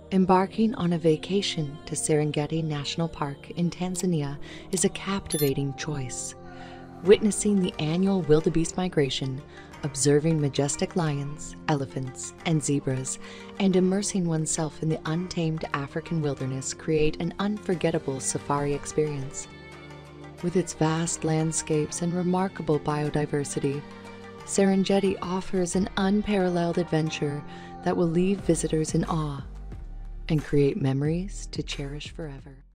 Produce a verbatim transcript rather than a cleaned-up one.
Embarking on a vacation to Serengeti National Park in Tanzania is a captivating choice. Witnessing the annual wildebeest migration, observing majestic lions, elephants, and zebras, and immersing oneself in the untamed African wilderness create an unforgettable safari experience. With its vast landscapes and remarkable biodiversity, Serengeti offers an unparalleled adventure that will leave visitors in awe and create memories to cherish forever.